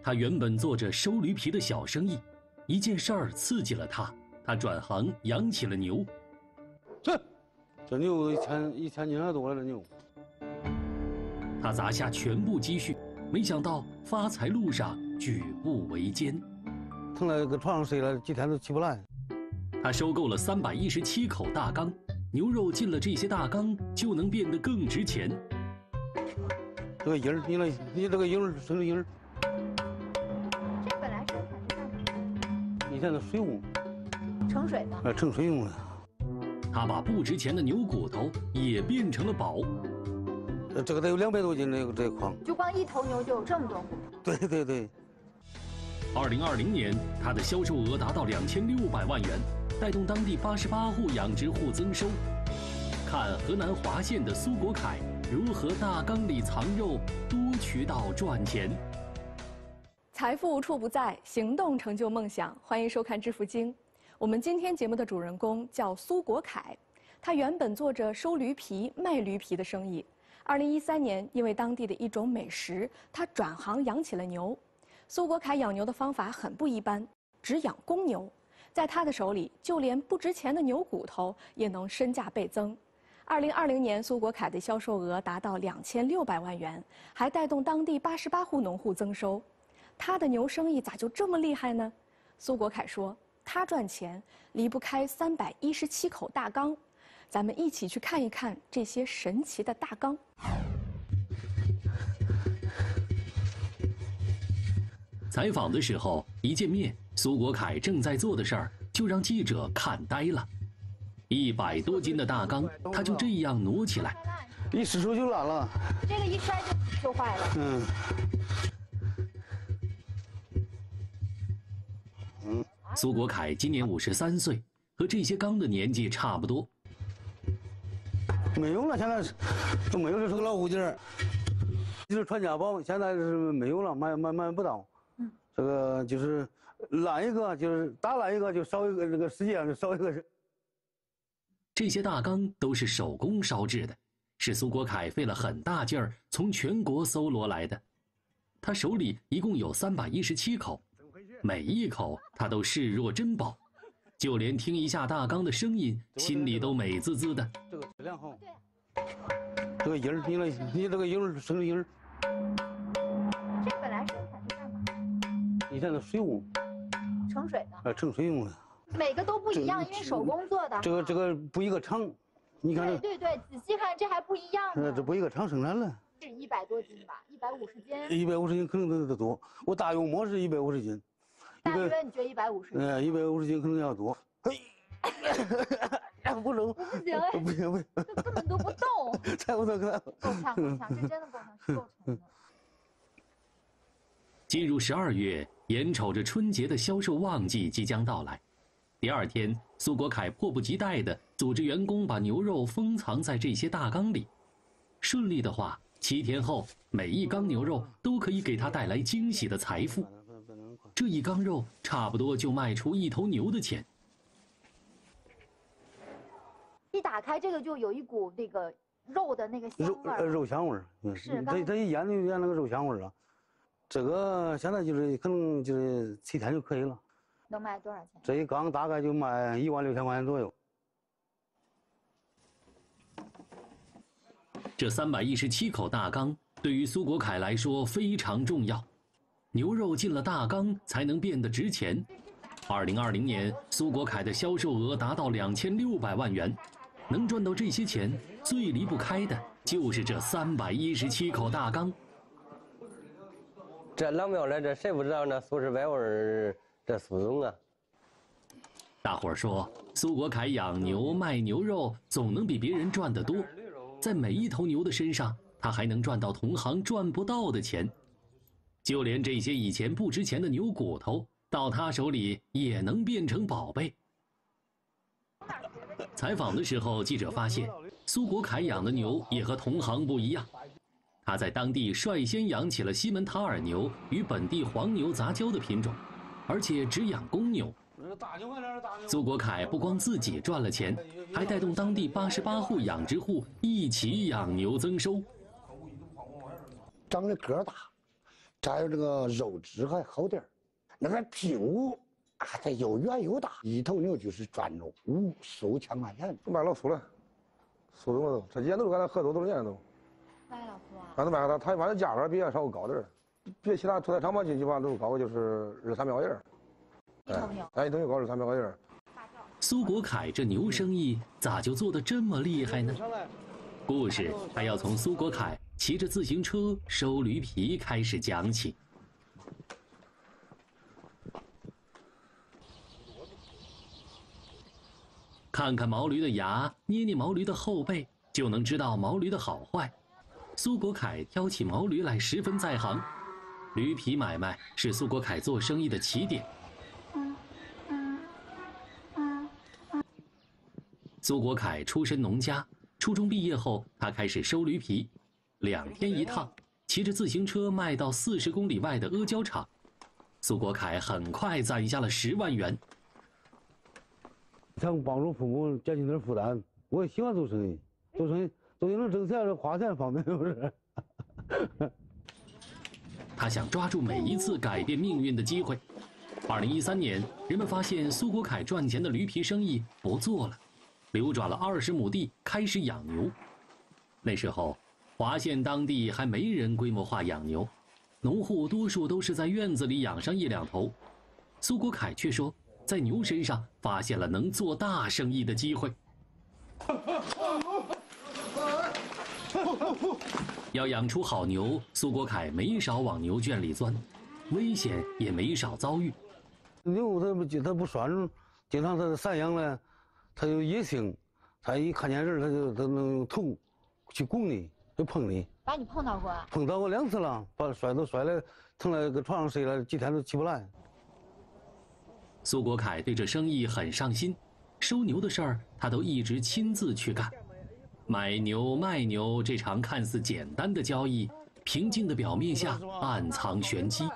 他原本做着收驴皮的小生意，一件事儿刺激了他，他转行养起了牛。 这牛一千斤多了，这牛。 他砸下全部积蓄，没想到发财路上举步维艰， 疼了搁床上睡了几天都起不来。 他收购了317口大缸，牛肉进了这些大缸就能变得更值钱。 这个音儿，你这个音儿生的音儿。 这本来生产的干嘛？ 以前的水用， 盛水的。 盛水用的。 他把不值钱的牛骨头也变成了宝。 这个得有200多斤，这个筐。 就光一头牛就有这么多骨头。 对。 2020年，他的销售额达到2600万元，带动当地88户养殖户增收。看河南滑县的苏国凯如何大缸里藏肉，多渠道赚钱。 财富无处不在，行动成就梦想。欢迎收看《致富经》。我们今天节目的主人公叫苏国凯，他原本做着收驴皮、卖驴皮的生意。2013年，因为当地的一种美食，他转行养起了牛。苏国凯养牛的方法很不一般，只养公牛，在他的手里，就连不值钱的牛骨头也能身价倍增。2020年，苏国凯的销售额达到2600万元，还带动当地88户农户增收。他的牛生意咋就这么厉害呢？苏国凯说，他赚钱离不开317口大缸。咱们一起去看一看这些神奇的大缸。 采访的时候，一见面，苏国凯正在做的事儿就让记者看呆了。100多斤的大缸，他就这样挪起来， 一失手就烂了。 这个一摔就坏了。 苏国凯今年53岁，和这些缸的年纪差不多。 没有了，现在都没有，这是个老物件儿，就是传家宝，现在是没有了，买不到。这个就是烂一个，就是打烂一个就少一个，这个世界上就少一个人。 这些大缸都是手工烧制的，是苏国凯费了很大劲儿从全国搜罗来的。他手里一共有317口，每一口他都视若珍宝，就连听一下大缸的声音，心里都美滋滋的。 这个质量好，这个音儿，你这个音儿生的音儿。 这本来生产的干嘛？ 以前的水用， 盛水的。 盛水用的。 每个都不一样，因为手工做的。 这个不一个厂，你看。 对，仔细看这还不一样呢。 这不一个厂生产的。 是100多斤吧，150斤。 150斤可能都多，我大油馍是150斤。 大约你觉得150斤 ？150斤可能要多。不能。 不行哎， 不行， 根本都不动。 才不动， 够呛，这真的够呛，是够沉的。 进入12月，眼瞅着春节的销售旺季即将到来。第2天，苏国凯迫不及待地组织员工把牛肉封藏在这些大缸里。顺利的话，7天后，每一缸牛肉都可以给他带来惊喜的财富。这一缸肉差不多就卖出1头牛的钱。 一打开这个就有一股那个肉的那个香味儿， 肉香味儿。 是， 它一腌就腌那个肉香味儿啊。这个现在就是可能就是7天就可以了。 能卖多少钱？ 这一缸大概就卖16000块钱左右。 这317口大缸对于苏国凯来说非常重要，牛肉进了大缸才能变得值钱。2020年，苏国凯的销售额达到2600万元，能赚到这些钱，最离不开的就是这317口大缸。 这老庙来，这谁不知道呢？苏轼百味这苏东啊。 大伙儿说，苏国凯养牛卖牛肉总能比别人赚得多，在每一头牛的身上，他还能赚到同行赚不到的钱。就连这些以前不值钱的牛骨头，到他手里也能变成宝贝。采访的时候，记者发现，苏国凯养的牛也和同行不一样。他在当地率先养起了西门塔尔牛与本地黄牛杂交的品种，而且只养公牛。苏国凯不光自己赚了钱，还带动当地88户养殖户一起养牛增收。 长得个大， 再有这个肉质还好点儿，那个屁股啊，它又圆又大，一头牛就是赚着50千块钱。 卖老粗了，40多都，这烟都跟咱合作多少年都。 卖老粗啊？ 俺都卖他反正价格比俺稍微高点儿，别其他屠宰场嘛，基本上都高，就是2、3百块钱。 一头牛。 哎，一头牛高2、3百块钱。 苏国凯这牛生意咋就做得这么厉害呢？故事还要从苏国凯骑着自行车收驴皮开始讲起。看看毛驴的牙，捏捏毛驴的后背，就能知道毛驴的好坏。苏国凯挑起毛驴来十分在行，驴皮买卖是苏国凯做生意的起点。苏国凯出身农家，初中毕业后，他开始收驴皮，2天1趟，骑着自行车卖到40公里外的阿胶厂。苏国凯很快攒下了10万元。 想帮助父母减轻点负担，我也喜欢做生意，做生意能挣钱，花钱方便是不是？ 他想抓住每一次改变命运的机会。2013年，人们发现苏国凯赚钱的驴皮生意不做了。流转了20亩地，开始养牛。那时候，华县当地还没人规模化养牛，农户多数都是在院子里养上1、2头。苏国凯却说，在牛身上发现了能做大生意的机会。要养出好牛，苏国凯没少往牛圈里钻，危险也没少遭遇。 牛它不拴，经常它散养了。他有野性，他一看见人，他能用头去拱你，就碰你。 把你碰到过啊？ 碰到过2次了，把摔了，疼了搁床上睡了几天都起不来。 苏国凯对这生意很上心，收牛的事儿他都一直亲自去干。买牛卖牛这场看似简单的交易，平静的表面下暗藏玄机。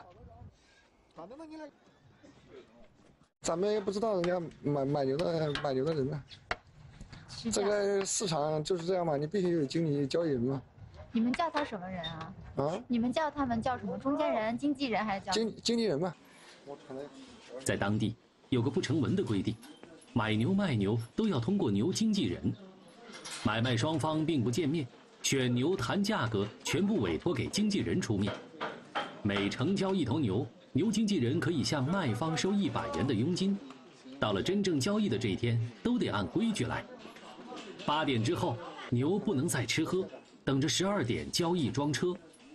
咱们也不知道人家买牛的人呢，这个市场就是这样嘛，你必须有经理交易人嘛。 你们叫他什么人啊？ 啊？ 你们叫他们叫什么？中间人、经纪人还是叫经纪人嘛？ 在当地有个不成文的规定，买牛卖牛都要通过牛经纪人，买卖双方并不见面，选牛谈价格全部委托给经纪人出面。每成交1头牛，牛经纪人可以向卖方收100元的佣金。到了真正交易的这一天，都得按规矩来。8点之后，牛不能再吃喝，等着12点交易装车。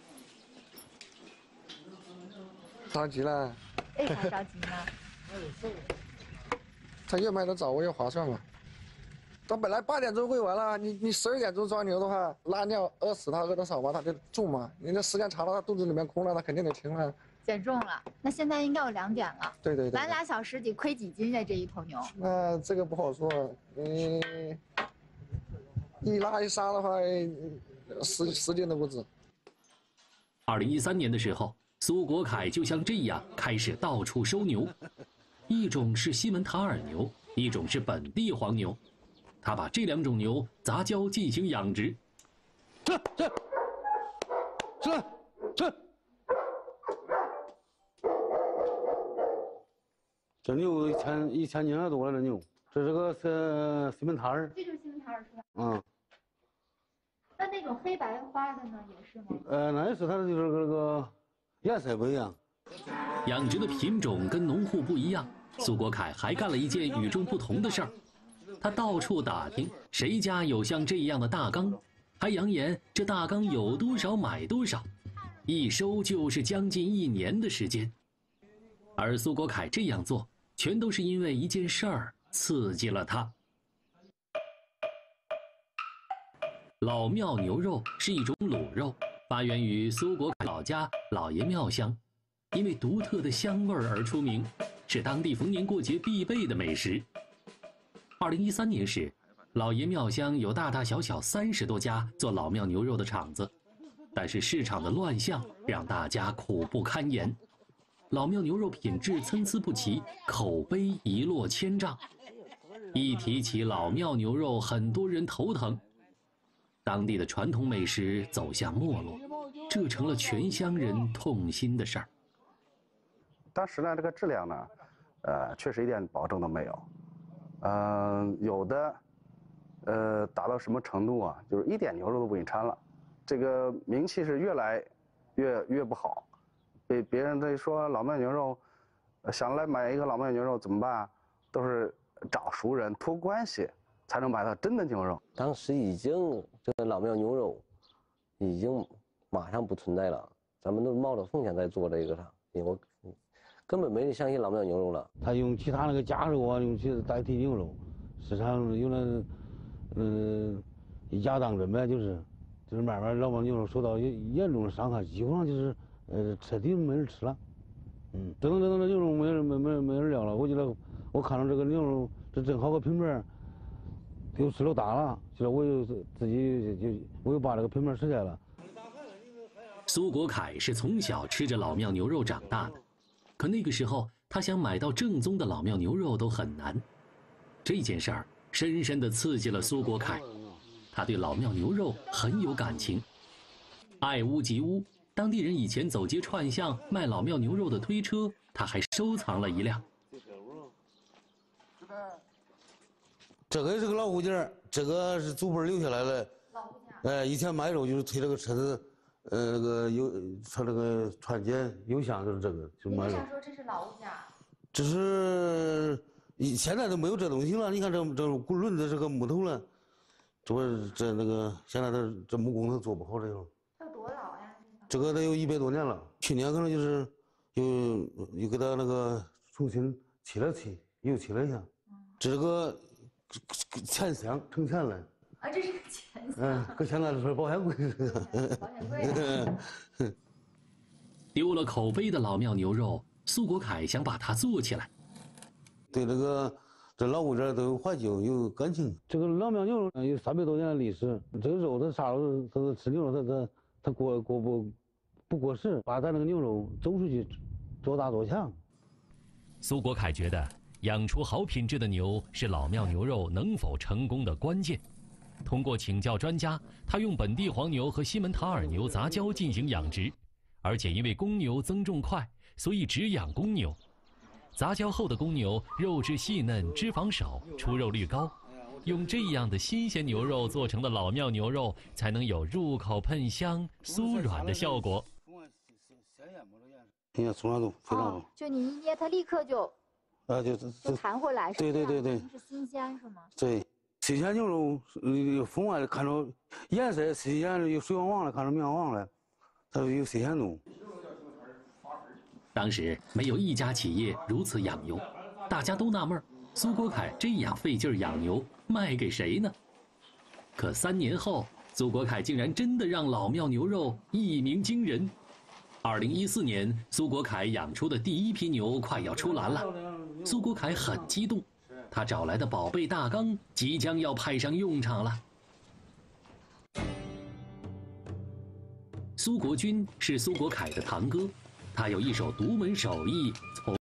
着急了？ 为啥着急呢？ 他越卖得早，我越划算嘛。他本来8点钟喂完了，你12点钟装牛的话，拉尿饿死它，饿得少嘛，它就重嘛。你那时间长了，它肚子里面空了，它肯定得停了。 减重了，那现在应该有2点了。 对对对。 晚2小时得亏几斤呀？这一头牛？ 那这个不好说，一拉一杀的话，10斤都不止。 2013年的时候，苏国凯就像这样开始到处收牛，一种是西门塔尔牛，一种是本地黄牛。他把这2种牛杂交进行养殖。 这牛一千斤多了，这牛，这是个西门塔尔。 这就是西门塔尔是吧？ 嗯。 那种黑白花的呢，也是吗？ 那也是，它就是这个颜色不一样。 养殖的品种跟农户不一样，苏国凯还干了一件与众不同的事儿。他到处打听谁家有像这样的大缸，还扬言这大缸有多少买多少，一收就是将近1年的时间。而苏国凯这样做，全都是因为一件事儿刺激了他。老庙牛肉是一种卤肉，发源于苏国凯老家老爷庙乡，因为独特的香味而出名，是当地逢年过节必备的美食。2013年时，老爷庙乡有大大小小30多家做老庙牛肉的厂子，但是市场的乱象让大家苦不堪言。老庙牛肉品质参差不齐，口碑一落千丈。一提起老庙牛肉，很多人头疼。当地的传统美食走向没落， 这成了全乡人痛心的事儿。 当时呢，这个质量呢，确实一点保证都没有。有的，达到什么程度啊？就是一点牛肉都不给你掺了，这个名气是越来越不好。被别人在说老庙牛肉，想来买一个老庙牛肉怎么办啊？都是找熟人托关系才能买到真的牛肉。 当时已经这个老庙牛肉已经马上不存在了，咱们都冒着风险在做这个上，因为根本没人相信老庙牛肉了。 他用其他那个假肉啊，用去代替牛肉，市场有那压当真呗，就是慢慢老庙牛肉受到严重的伤害，基本上就是彻底没人吃了。等牛肉没人要了。我觉得我看到这个牛肉，这正好个平面，又吃了大了，就是我又自己我又把这个平面吃下了。 苏国凯是从小吃着老庙牛肉长大的，可那个时候他想买到正宗的老庙牛肉都很难。这件事儿深深地刺激了苏国凯，他对老庙牛肉很有感情，爱屋及乌。当地人以前走街串巷卖老庙牛肉的推车，他还收藏了一辆。 这个是个老物件，这个是祖辈留下来的。 老物件。 以前买肉就是推这个车子，那个传这个传简邮箱就是这个，就买肉。 你想说这是老物件？ 这是现在都没有这东西了。你看这轮子是个木头了，这那个现在这木工都做不好这个。 它有多老呀？ 这个得有100多年了。去年可能就是又给它那个重新漆了漆，又漆了一下。这个钱箱盛钱了。 啊，这是个钱箱。 搁现在是保险柜。 保险柜。 丢了口碑的老庙牛肉，苏国凯想把它做起来。 对这老物件都有怀旧，有感情。这个老庙牛肉有300多年的历史，这个肉它啥时候它吃牛肉它不过时，把咱那个牛肉走出去做大做强。 苏国凯觉得养出好品质的牛是老庙牛肉能否成功的关键。通过请教专家，他用本地黄牛和西门塔尔牛杂交进行养殖，而且因为公牛增重快，所以只养公牛。杂交后的公牛肉质细嫩，脂肪少，出肉率高。用这样的新鲜牛肉做成的老庙牛肉，才能有入口喷香、酥软的效果。 你看松软度非常好。 就你一捏它立刻就就弹回来，是吧？ 对， 是新鲜是吗？ 对，新鲜牛肉风外看着颜色新鲜，有水汪汪的，看着明黄的，它有新鲜度。 当时没有一家企业如此养牛，大家都纳闷，苏国凯这样费劲养牛，卖给谁呢？可3年后，苏国凯竟然真的让老庙牛肉一鸣惊人。2014年，苏国凯养出的第1批牛快要出栏了，苏国凯很激动，他找来的宝贝大缸即将要派上用场了。苏国军是苏国凯的堂哥，他有一手独门手艺，从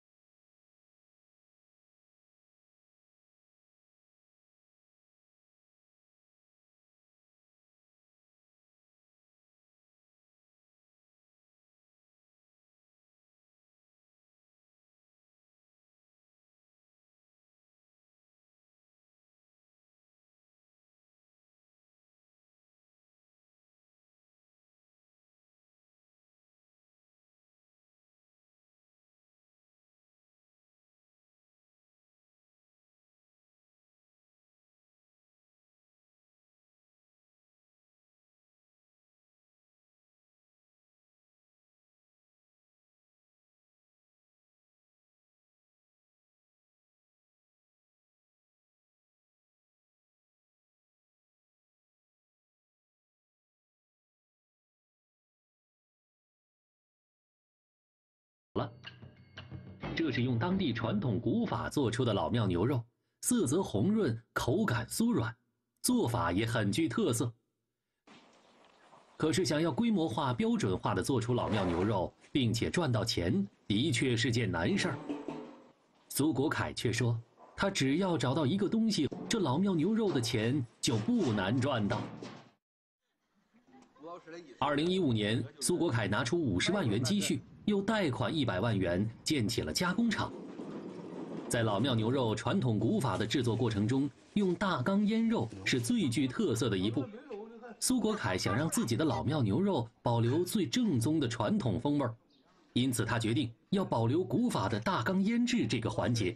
了。这是用当地传统古法做出的老庙牛肉，色泽红润，口感酥软，做法也很具特色。可是想要规模化、标准化的做出老庙牛肉，并且赚到钱，的确是件难事儿。苏国凯却说，他只要找到一个东西，这老庙牛肉的钱就不难赚到。 主要是 2015年，苏国凯拿出50万元积蓄，又贷款100万元建起了加工厂。在老庙牛肉传统古法的制作过程中，用大缸腌肉是最具特色的一步。苏国凯想让自己的老庙牛肉保留最正宗的传统风味儿，因此他决定要保留古法的大缸腌制这个环节。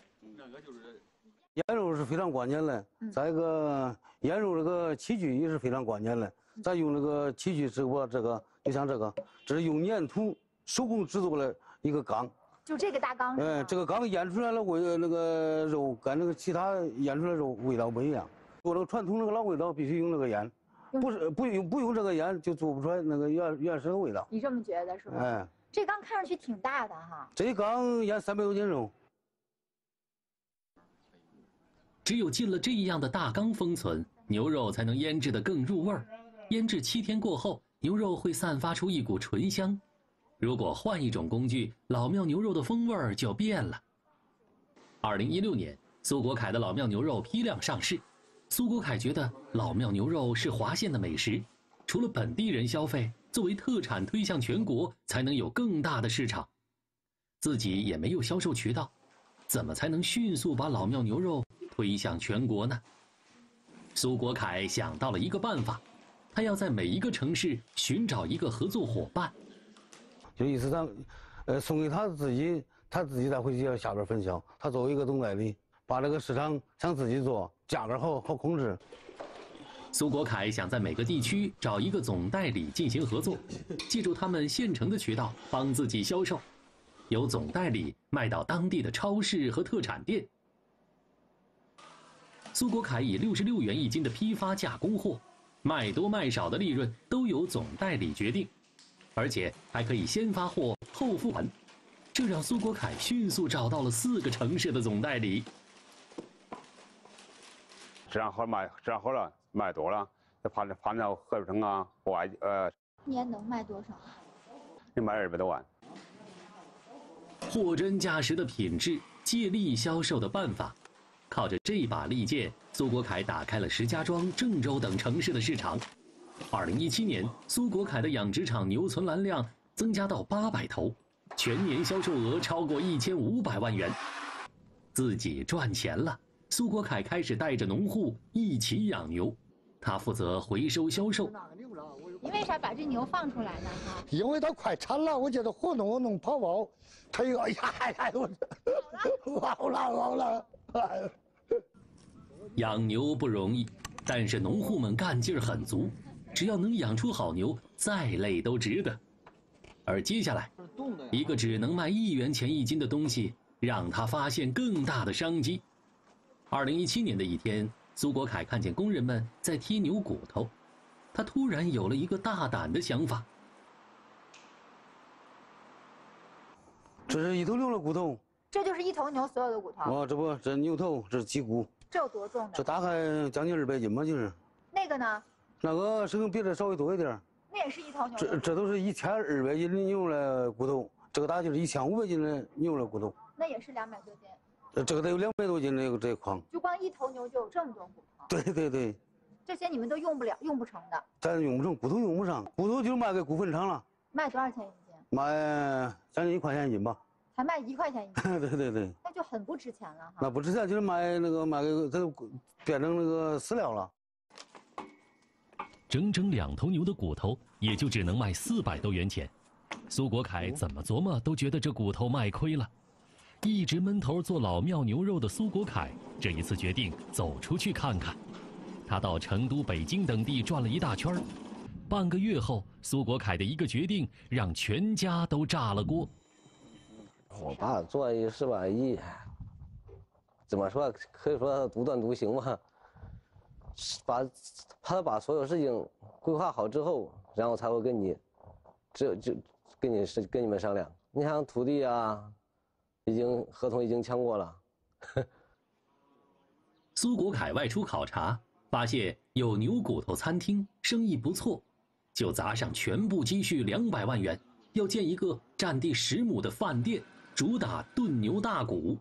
腌肉是非常关键的，再一个腌肉这个器具也是非常关键的。咱用这个器具是我这个，就像这个，这是用粘土手工制作的一个缸。 就这个大缸。 这个缸腌出来了那个肉跟那个其他腌出来的肉味道不一样。做这个传统那个老味道必须用这个腌，不用这个腌就做不出来那个原始的味道。 你这么觉得是吧？这缸看上去挺大的哈。 这缸腌300多斤肉。 只有进了这样的大缸封存，牛肉才能腌制得更入味儿。腌制7天过后，牛肉会散发出一股醇香。如果换一种工具，老庙牛肉的风味儿就变了。2016年，苏国凯的老庙牛肉批量上市。苏国凯觉得老庙牛肉是华县的美食，除了本地人消费，作为特产推向全国，才能有更大的市场。自己也没有销售渠道，怎么才能迅速把老庙牛肉推向全国呢？苏国凯想到了一个办法，他要在每一个城市寻找一个合作伙伴。 就意思上，送给他自己再回去下边分销。他作为一个总代理，把这个市场想自己做，价格好控制。 苏国凯想在每个地区找一个总代理进行合作，借助他们现成的渠道帮自己销售，由总代理卖到当地的超市和特产店。苏国凯以66元一斤的批发价供货，卖多卖少的利润都由总代理决定，而且还可以先发货后付款，这让苏国凯迅速找到了4个城市的总代理。 这样好了，卖多了，就盘到合肥城啊，外一年能卖多少？ 能卖200多万。 货真价实的品质，借力销售的办法，靠着这把利剑，苏国凯打开了石家庄、郑州等城市的市场。2017年，苏国凯的养殖场牛存栏量增加到800头，全年销售额超过1500万元。自己赚钱了，苏国凯开始带着农户一起养牛，他负责回收销售。 你为啥把这牛放出来呢？哈， 因为它快产了，我觉得活弄跑跑，它一个哎呀，好了。 养牛不容易，但是农户们干劲儿很足，只要能养出好牛，再累都值得。而接下来，一个只能卖1元钱一斤的东西，让他发现更大的商机。2017年的一天，苏国凯看见工人们在贴牛骨头，他突然有了一个大胆的想法。 这是一头牛的骨头。 这就是一头牛所有的骨头。 这牛头，这是脊骨。 这有多重的？ 这大概将近200斤吧，就是。 那个呢？ 那个是比这稍微多一点。 那也是一头牛。 这都是1200斤的牛的骨头，这个大概就是1500斤的牛的骨头。 那也是200多斤。 这个得有200多斤的这筐。 就光一头牛就有这么多骨头。 对。 这些你们都用不成的。 咱用不成，骨头用不上，骨头就卖给骨粉厂了。 卖多少钱一斤？ 卖将近1块钱一斤吧。 才卖1块钱一斤。 对。 那就很不值钱了哈。 那不值钱，就是卖给这变成那个饲料了。 整整2头牛的骨头，也就只能卖400多元钱。苏国凯怎么琢磨都觉得这骨头卖亏了。一直闷头做老庙牛肉的苏国凯，这一次决定走出去看看。他到成都、北京等地转了一大圈。半个月后，苏国凯的一个决定让全家都炸了锅。 我爸做一事吧，怎么说？可以说独断独行吧。他把所有事情规划好之后，然后才会跟你跟你们商量。你像土地啊，合同已经签过了。 苏国凯外出考察，发现有牛骨头餐厅，生意不错，就砸上全部积蓄200万元，要建一个占地10亩的饭店，主打炖牛大骨。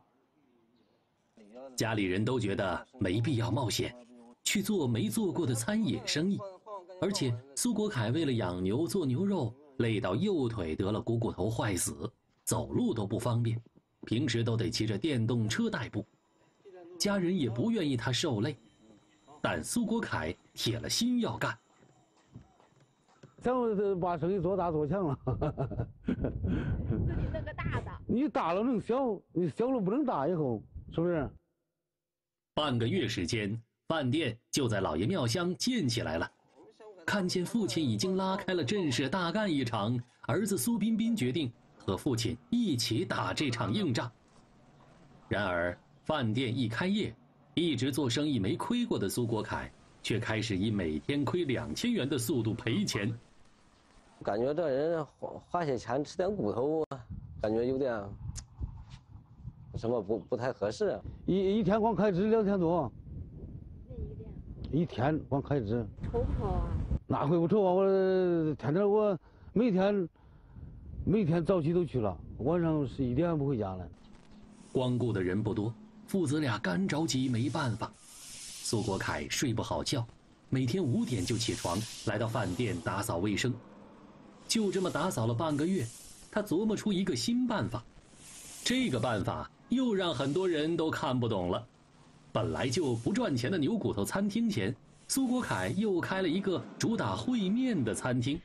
家里人都觉得没必要冒险，去做没做过的餐饮生意。 而且苏国凯为了养牛做牛肉，累到右腿得了股骨头坏死，走路都不方便，平时都得骑着电动车代步。家人也不愿意他受累，但苏国凯铁了心要干。 想把生意做大做强了。 自己弄个大的。 你大了能小，你小了不能大，以后是不是？ 半个月时间，饭店就在老爷庙乡建起来了。看见父亲已经拉开了阵势，大干一场，儿子苏彬彬决定和父亲一起打这场硬仗。然而，饭店一开业，一直做生意没亏过的苏国凯，却开始以每天亏2000元的速度赔钱。 感觉这人花些钱吃点骨头，感觉有点什么不太合适。 一天光开支2000多，一天光开支。 愁不愁啊？ 哪会不愁啊？我每天早起都去了，晚上11点不回家了。 光顾的人不多，父子俩干着急，没办法。苏国凯睡不好觉，每天5点就起床，来到饭店打扫卫生。就这么打扫了半个月，他琢磨出一个新办法。这个办法又让很多人都看不懂了。本来就不赚钱的牛骨头餐厅前，苏国凯又开了一个主打烩面的餐厅。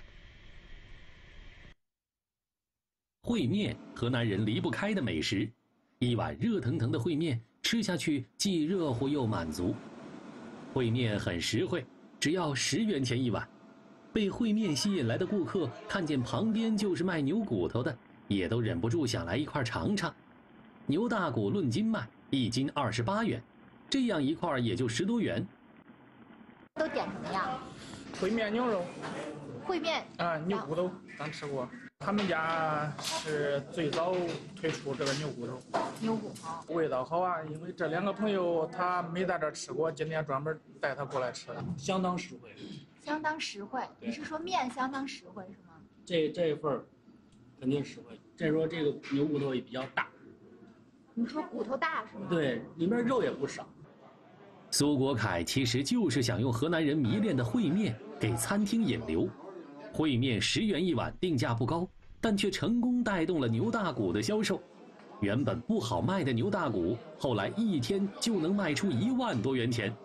烩面，河南人离不开的美食，一碗热腾腾的烩面吃下去既热乎又满足。烩面很实惠，只要10元钱一碗。被烩面吸引来的顾客看见旁边就是卖牛骨头的，也都忍不住想来一块尝尝。牛大骨论斤卖，1斤28元，这样一块也就10多元。 都点什么呀？ 烩面牛肉。 烩面啊，牛骨头咱吃过。他们家是最早推出这个牛骨头。 牛骨头味道好啊，因为这2个朋友他没在这儿吃过，今天专门带他过来吃的，相当实惠。 相当实惠，你是说面相当实惠是吗？ 这一份儿肯定实惠。再说这个牛骨头也比较大。 你说骨头大是吗？ 对，里面肉也不少。 苏国凯其实就是想用河南人迷恋的烩面给餐厅引流。烩面10元一碗，定价不高，但却成功带动了牛大骨的销售。原本不好卖的牛大骨，后来1天就能卖出1万多元钱。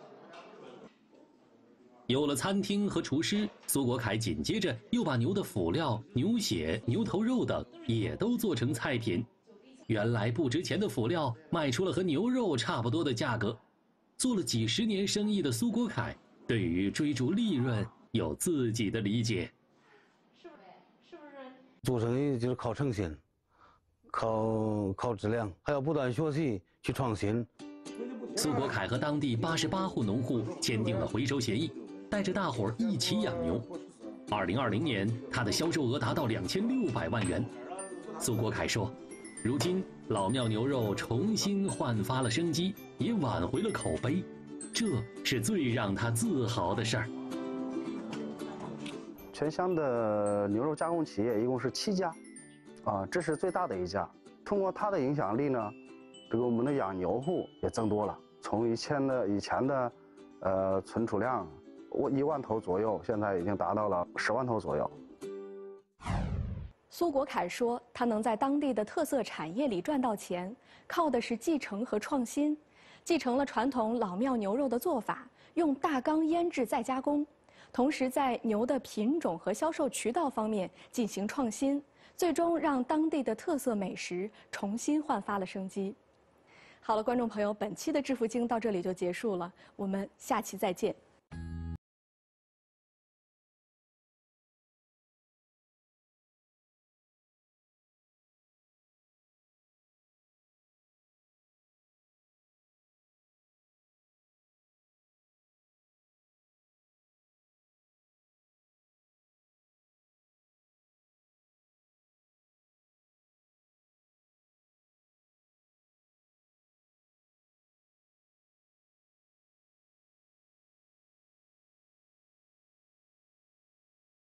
有了餐厅和厨师，苏国凯紧接着又把牛的辅料、牛血、牛头肉等也都做成菜品。原来不值钱的辅料卖出了和牛肉差不多的价格。做了几十年生意的苏国凯，对于追逐利润有自己的理解。 是不是？ 做生意就是靠诚信，靠质量，还要不断学习去创新。 苏国凯和当地88户农户签订了回收协议，带着大伙儿一起养牛。2020年，他的销售额达到2600万元。苏国凯说，如今老庙牛肉重新焕发了生机，也挽回了口碑，这是最让他自豪的事儿。 全乡的牛肉加工企业一共是7家，这是最大的一家。通过它的影响力呢，这个我们的养牛户也增多了，从以前的存储量1万头左右，现在已经达到了10万头左右。 苏国凯说，他能在当地的特色产业里赚到钱，靠的是继承和创新。继承了传统老庙牛肉的做法，用大缸腌制再加工，同时在牛的品种和销售渠道方面进行创新，最终让当地的特色美食重新焕发了生机。好了，观众朋友，本期的致富经到这里就结束了，我们下期再见。